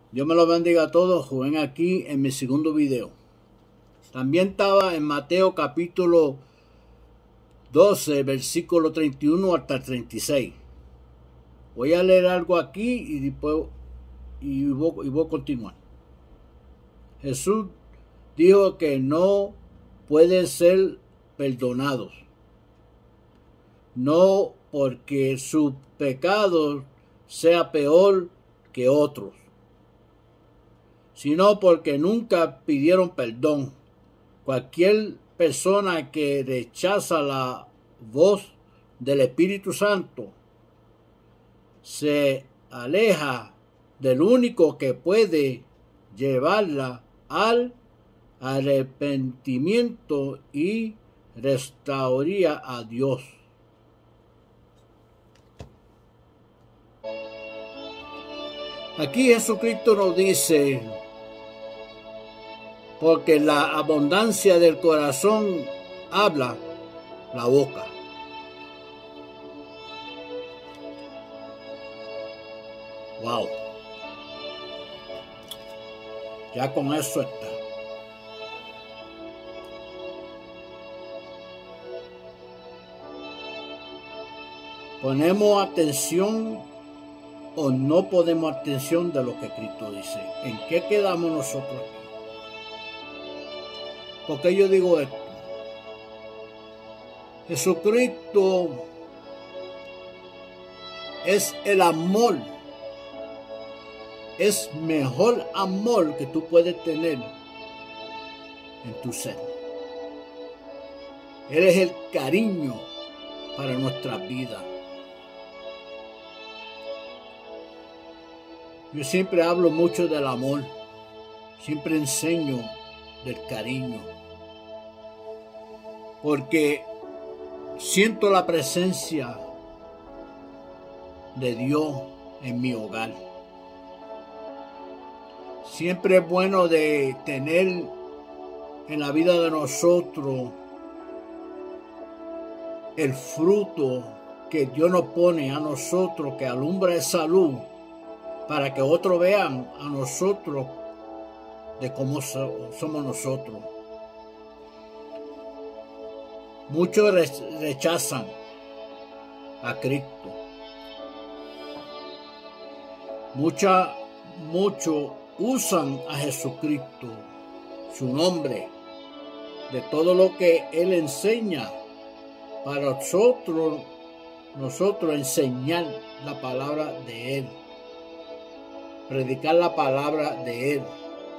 Dios me lo bendiga a todos. Juven aquí en mi segundo video. También estaba en Mateo capítulo 12, versículo 31 hasta 36. Voy a leer algo aquí y después voy a continuar. Jesús dijo que no pueden ser perdonados, no porque su pecado sea peor que otros, sino porque nunca pidieron perdón. Cualquier persona que rechaza la voz del Espíritu Santo se aleja del único que puede llevarla al arrepentimiento y restauraría a Dios. Aquí Jesucristo nos dice, porque la abundancia del corazón habla la boca. Wow. Ya con eso está. ¿Ponemos atención o no ponemos atención de lo que Cristo dice? ¿En qué quedamos nosotros aquí? ¿Por qué yo digo esto? Jesucristo es el amor. Es mejor amor que tú puedes tener en tu ser. Él es el cariño para nuestra vida. Yo siempre hablo mucho del amor. Siempre enseño del cariño. Porque siento la presencia de Dios en mi hogar. Siempre es bueno de tener en la vida de nosotros el fruto que Dios nos pone a nosotros, que alumbra esa luz, para que otros vean a nosotros de cómo somos nosotros. Muchos rechazan a Cristo. Muchos usan a Jesucristo, su nombre, de todo lo que Él enseña, para nosotros enseñar la palabra de Él, predicar la palabra de Él,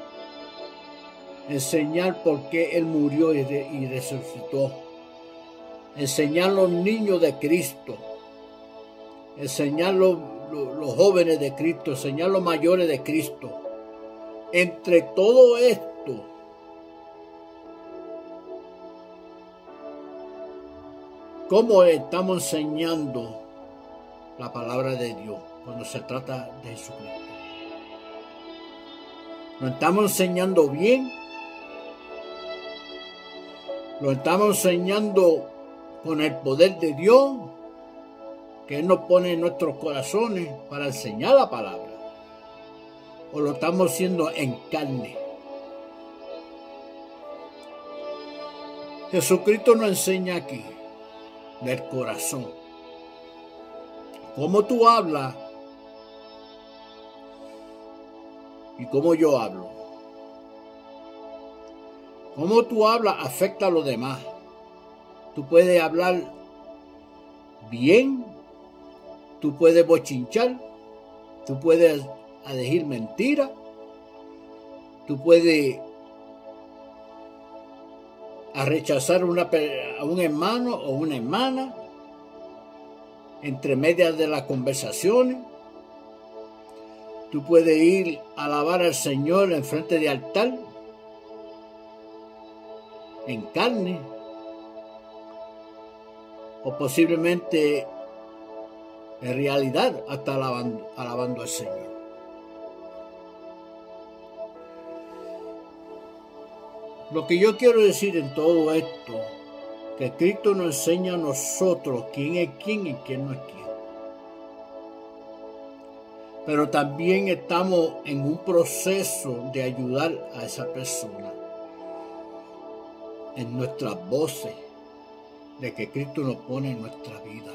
enseñar por qué Él murió y resucitó, enseñar a los niños de Cristo, enseñar los jóvenes de Cristo, enseñar a los mayores de Cristo. Entre todo esto, ¿cómo estamos enseñando la palabra de Dios cuando se trata de Jesucristo? ¿Lo estamos enseñando bien? ¿Lo estamos enseñando con el poder de Dios que Él nos pone en nuestros corazones para enseñar la palabra? ¿O lo estamos haciendo en carne? Jesucristo nos enseña aquí del corazón. Cómo tú hablas y cómo yo hablo. Cómo tú hablas afecta a los demás. Tú puedes hablar bien, tú puedes bochinchar, tú puedes decir mentiras, tú puedes rechazar a un hermano o una hermana entre medias de las conversaciones. Tú puedes ir a alabar al Señor en frente de altar, en carne, o posiblemente en realidad hasta alabando al Señor. Lo que yo quiero decir en todo esto, que Cristo nos enseña a nosotros quién es quién y quién no es quién. pero también estamos en un proceso de ayudar a esa persona en nuestras voces de que Cristo nos pone en nuestra vida.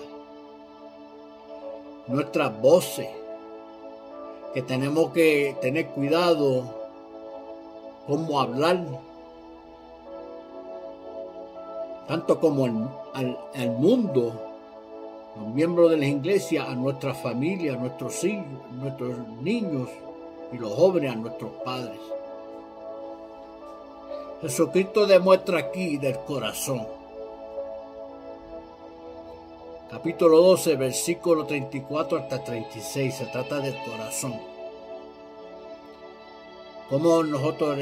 Nuestras voces, que tenemos que tener cuidado cómo hablar, tanto como al mundo, los miembros de la iglesia, a nuestra familia, a nuestros hijos, nuestros niños y los jóvenes, a nuestros padres. Jesucristo demuestra aquí del corazón. Capítulo 12, versículo 34 hasta 36, se trata del corazón. ¿Cómo nosotros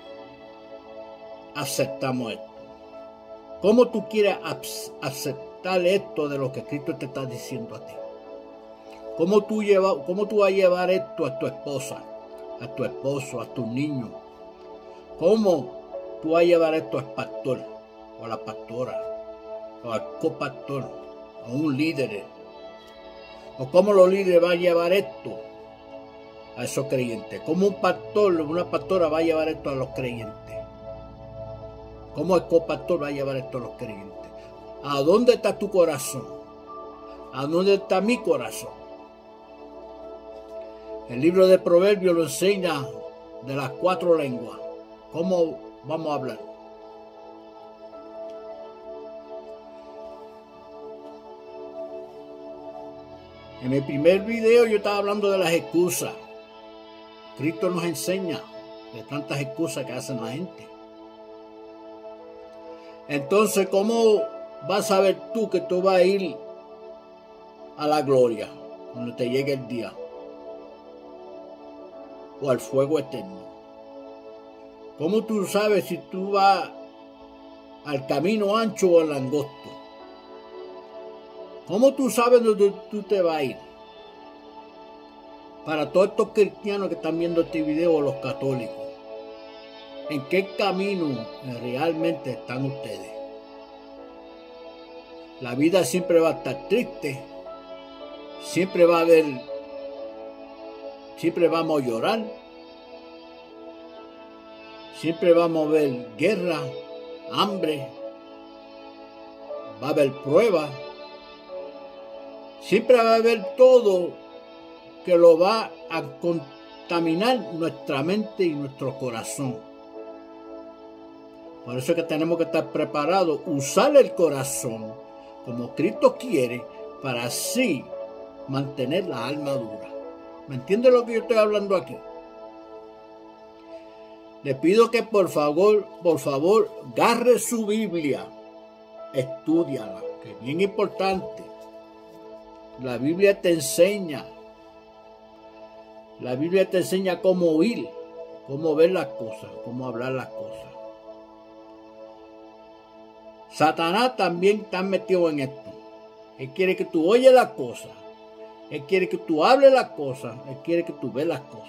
aceptamos esto? ¿Cómo tú quieres aceptar esto de lo que Cristo te está diciendo a ti? ¿Cómo tú vas a llevar esto a tu esposa, a tu esposo, a tus niños? ¿Cómo tú vas a llevar esto al pastor o a la pastora o al copastor o a un líder? ¿O cómo los líderes van a llevar esto a esos creyentes? ¿Cómo un pastor o una pastora va a llevar esto a los creyentes? ¿Cómo el copastor va a llevar esto a los creyentes? ¿A dónde está tu corazón? ¿A dónde está mi corazón? El libro de Proverbios lo enseña de las 4 lenguas. ¿Cómo vamos a hablar? En mi primer video yo estaba hablando de las excusas. Cristo nos enseña de tantas excusas que hacen la gente. Entonces, ¿cómo vas a saber tú que tú vas a ir a la gloria cuando te llegue el día? O al fuego eterno. ¿Cómo tú sabes si tú vas al camino ancho o al angosto? ¿Cómo tú sabes dónde tú te vas a ir? Para todos estos cristianos que están viendo este video, o los católicos, ¿en qué camino realmente están ustedes? La vida siempre va a estar triste, siempre va a haber, siempre vamos a llorar, siempre vamos a ver guerra, hambre, va a haber pruebas, siempre va a haber todo que lo va a contaminar nuestra mente y nuestro corazón. Por eso es que tenemos que estar preparados, usar el corazón como Cristo quiere, para así mantener la alma dura. ¿Me entiende lo que yo estoy hablando aquí? Le pido que por favor, agarre su Biblia, estúdiala, que es bien importante. La Biblia te enseña cómo oír, cómo ver las cosas, cómo hablar las cosas. Satanás también está metido en esto. Él quiere que tú oyes las cosas. Él quiere que tú hables las cosas. Él quiere que tú veas las cosas.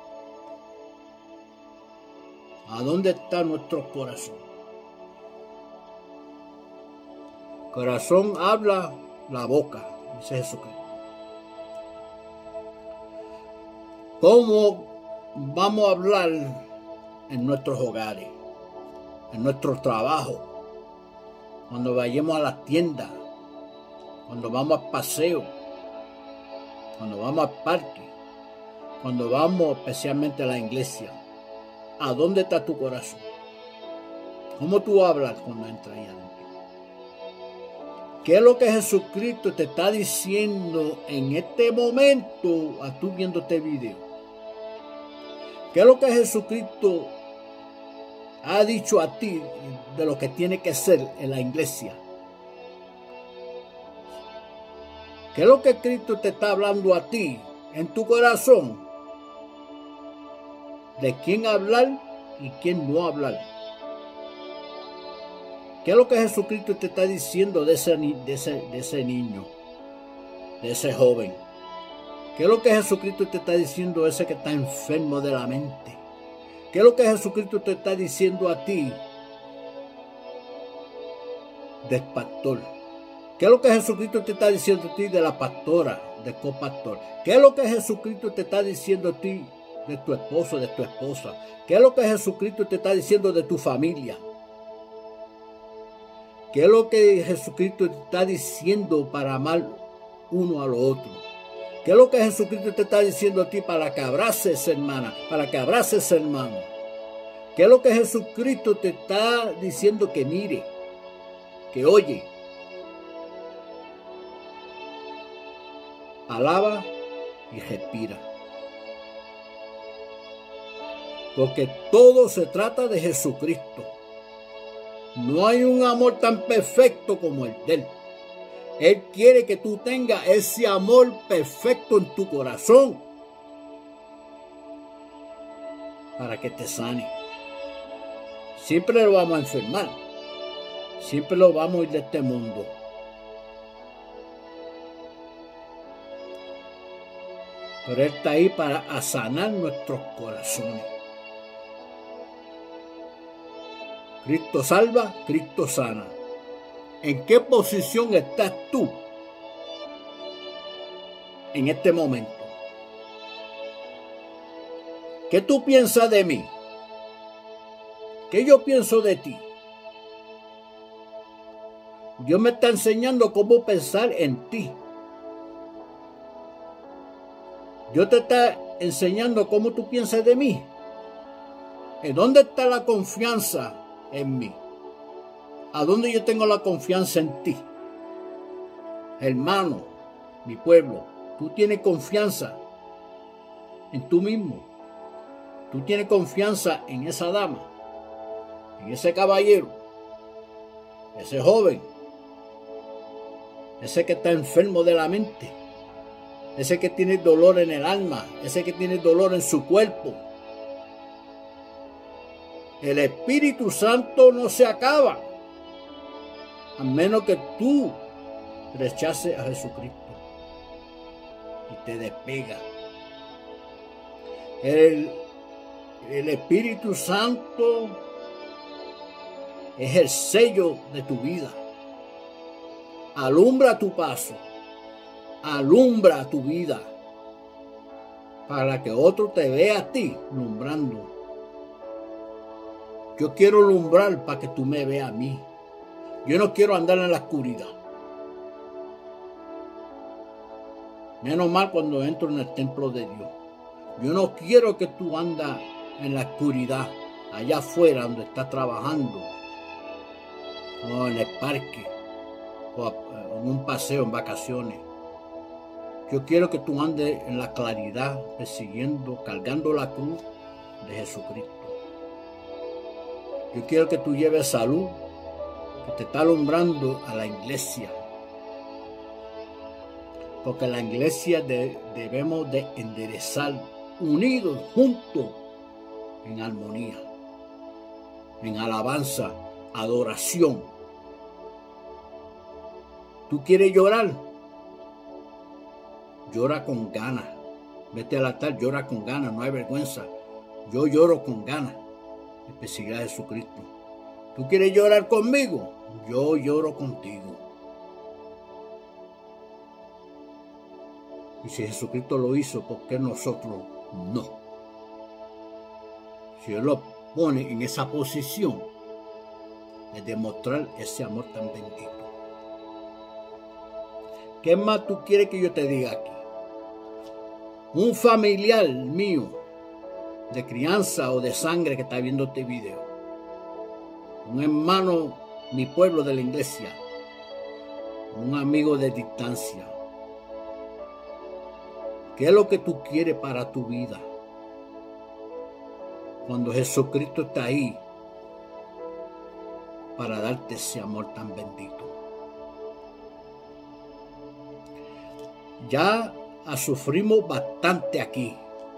¿A dónde está nuestro corazón? Corazón habla la boca, dice Jesucristo. ¿Cómo vamos a hablar en nuestros hogares, en nuestro trabajo, cuando vayamos a las tiendas, cuando vamos al paseo, cuando vamos al parque, cuando vamos especialmente a la iglesia? ¿A dónde está tu corazón? ¿Cómo tú hablas cuando entras ahí adentro? ¿Qué es lo que Jesucristo te está diciendo en este momento a tú viendo este video? ¿Qué es lo que Jesucristo ha dicho a ti de lo que tiene que ser en la iglesia? ¿Qué es lo que Cristo te está hablando a ti en tu corazón? De quién hablar y quién no hablar. ¿Qué es lo que Jesucristo te está diciendo de ese niño, de ese joven? ¿Qué es lo que Jesucristo te está diciendo de ese que está enfermo de la mente? ¿Qué es lo que Jesucristo te está diciendo a ti del pastor? ¿Qué es lo que Jesucristo te está diciendo a ti de la pastora, de copastor. ¿Qué es lo que Jesucristo te está diciendo a ti de tu esposo, de tu esposa? ¿Qué es lo que Jesucristo te está diciendo de tu familia? ¿Qué es lo que Jesucristo te está diciendo para amar uno a lo otro? ¿Qué es lo que Jesucristo te está diciendo a ti para que abraces, hermana, para que abraces, hermano? ¿Qué es lo que Jesucristo te está diciendo que mire, que oye? Alaba y respira. Porque todo se trata de Jesucristo. No hay un amor tan perfecto como el de Él. Él quiere que tú tengas ese amor perfecto en tu corazón para que te sane. Siempre lo vamos a enfermar. Siempre lo vamos a ir de este mundo. Pero Él está ahí para sanar nuestros corazones. Cristo salva, Cristo sana. ¿En qué posición estás tú en este momento? ¿Qué tú piensas de mí? ¿Qué yo pienso de ti? Dios me está enseñando cómo pensar en ti. Dios te está enseñando cómo tú piensas de mí. ¿En dónde está la confianza en mí? ¿A dónde yo tengo la confianza en ti? Hermano, mi pueblo, tú tienes confianza en tú mismo. Tú tienes confianza en esa dama, en ese caballero, ese joven, ese que está enfermo de la mente, ese que tiene dolor en el alma, ese que tiene dolor en su cuerpo. El Espíritu Santo no se acaba a menos que tú rechaces a Jesucristo y te despega. El Espíritu Santo es el sello de tu vida. Alumbra tu paso, alumbra tu vida para que otro te vea a ti alumbrando. Yo quiero alumbrar para que tú me veas a mí. Yo no quiero andar en la oscuridad. Menos mal cuando entro en el templo de Dios. Yo no quiero que tú andas en la oscuridad, allá afuera donde estás trabajando, o en el parque, o en un paseo, en vacaciones. Yo quiero que tú andes en la claridad, persiguiendo, cargando la cruz de Jesucristo. Yo quiero que tú lleves salud, que te está alumbrando a la iglesia. Porque la iglesia debemos de enderezar, unidos, juntos, en armonía, en alabanza, adoración. ¿Tú quieres llorar? Llora con ganas. Vete al altar, llora con ganas, no hay vergüenza. Yo lloro con ganas de perseguir a Jesucristo. ¿Tú quieres llorar conmigo? Yo lloro contigo. Y si Jesucristo lo hizo, ¿por qué nosotros no? Si Él lo pone en esa posición de demostrar ese amor tan bendito. ¿Qué más tú quieres que yo te diga aquí? Un familiar mío de crianza o de sangre que está viendo este video, un hermano, mi pueblo de la iglesia, un amigo de distancia. ¿Qué es lo que tú quieres para tu vida? Cuando Jesucristo está ahí para darte ese amor tan bendito. Ya sufrimos bastante aquí.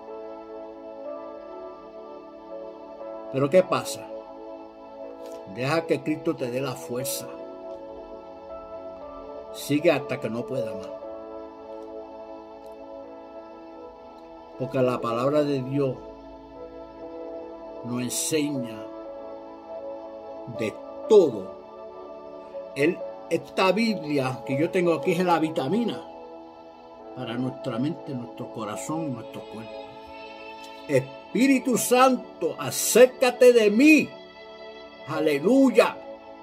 Pero ¿qué pasa? Deja que Cristo te dé la fuerza. Sigue hasta que no pueda más. Porque la palabra de Dios nos enseña de todo. Esta Biblia que yo tengo aquí es la vitamina. para nuestra mente, nuestro corazón, nuestro cuerpo. Espíritu Santo, acércate de mí. Aleluya.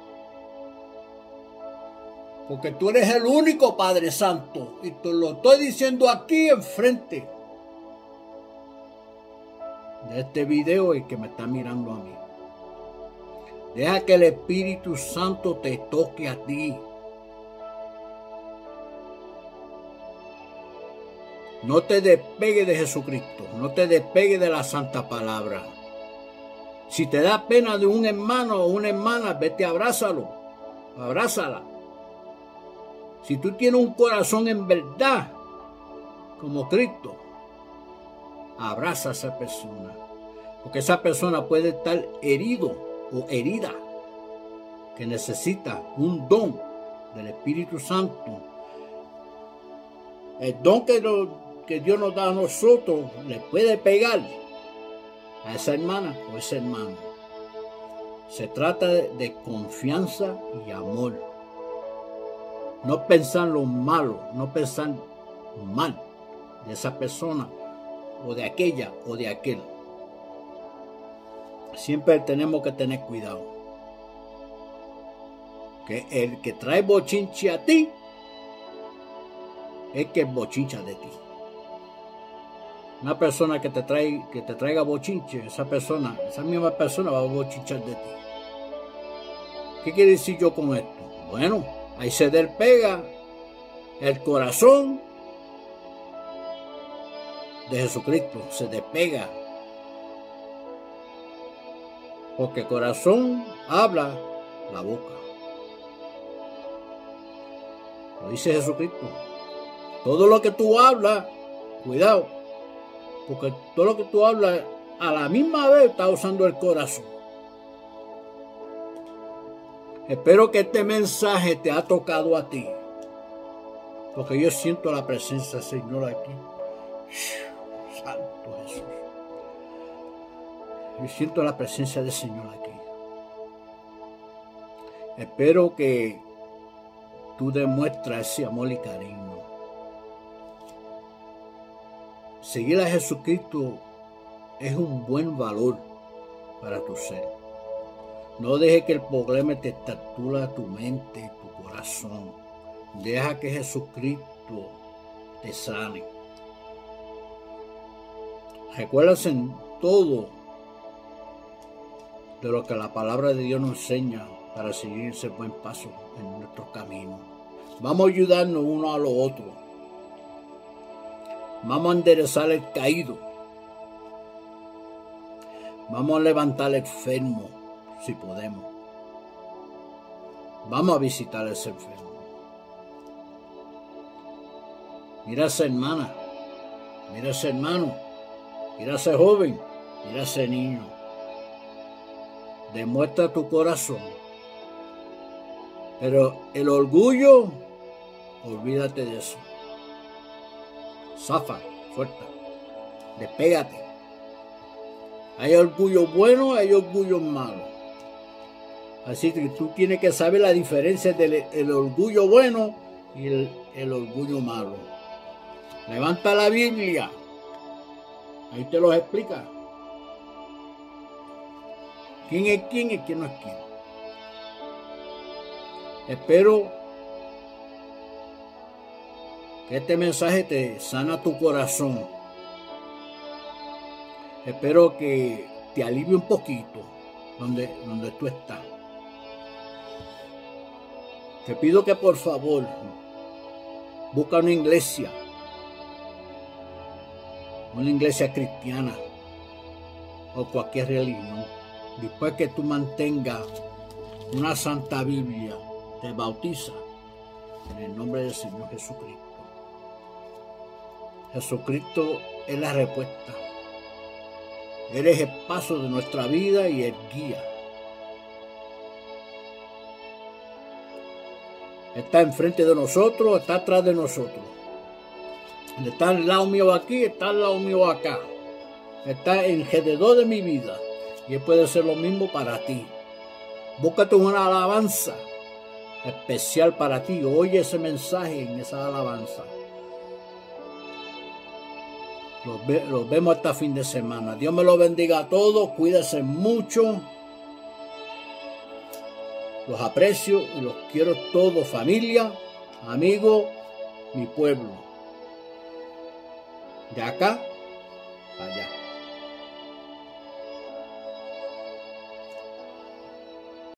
Porque tú eres el único Padre Santo. Y te lo estoy diciendo aquí enfrente de este video y que me está mirando a mí. Deja que el Espíritu Santo te toque a ti. No te despegues de Jesucristo. No te despegues de la Santa Palabra. Si te da pena de un hermano o una hermana, vete, abrázalo. Abrázala. Si tú tienes un corazón en verdad, como Cristo, abraza a esa persona. Porque esa persona puede estar herido o herida, que necesita un don del Espíritu Santo. El don que Dios nos da a nosotros le puede pegar a esa hermana o ese hermano. Se trata de confianza y amor. No pensar lo malo, no pensar mal de esa persona o de aquella o de aquel. Siempre tenemos que tener cuidado. Que el que trae bochinche a ti es que bochincha de ti. Una persona que te traiga bochinche, esa misma persona va a bochinchar de ti. ¿Qué quiere decir yo con esto? Bueno, ahí se despega el corazón de Jesucristo, se despega. Porque el corazón habla la boca. Lo dice Jesucristo. Todo lo que tú hablas, cuidado, porque todo lo que tú hablas a la misma vez está usando el corazón. Espero que este mensaje te ha tocado a ti, porque yo siento la presencia del Señor aquí. Santo Jesús. Yo siento la presencia del Señor aquí. Espero que tú demuestras ese amor y cariño. Seguir a Jesucristo es un buen valor para tu ser. No dejes que el problema te estatula tu mente, tu corazón. Deja que Jesucristo te sane. Recuérdase en todo de lo que la palabra de Dios nos enseña para seguir ese buen paso en nuestro camino. Vamos a ayudarnos uno a los otros. Vamos a enderezar el caído. Vamos a levantar al enfermo, si podemos. Vamos a visitar a ese enfermo. Mira a esa hermana, mira a ese hermano, mira a ese joven, mira a ese niño. Demuestra tu corazón. Pero el orgullo, olvídate de eso. Zafa, suelta, despégate. Hay orgullo bueno, hay orgullo malo. Así que tú tienes que saber la diferencia del orgullo bueno y el orgullo malo. Levanta la Biblia. Ahí te lo explica. ¿Quién es quién y quién no es quién? Espero que este mensaje te sana tu corazón. Espero que te alivie un poquito donde tú estás. Te pido que por favor busca una iglesia cristiana o cualquier religión. Después que tú mantengas una santa Biblia, te bautiza en el nombre del Señor Jesucristo. Jesucristo es la respuesta. Él es el paso de nuestra vida y el guía. Está enfrente de nosotros, está atrás de nosotros. Está al lado mío aquí, está al lado mío acá. Está alrededor de mi vida. Y Él puede ser lo mismo para ti. Búscate una alabanza especial para ti. Oye ese mensaje en esa alabanza. Los vemos hasta fin de semana. Dios me los bendiga a todos. Cuídense mucho. Los aprecio y los quiero todos, familia, amigos, mi pueblo. De acá para allá.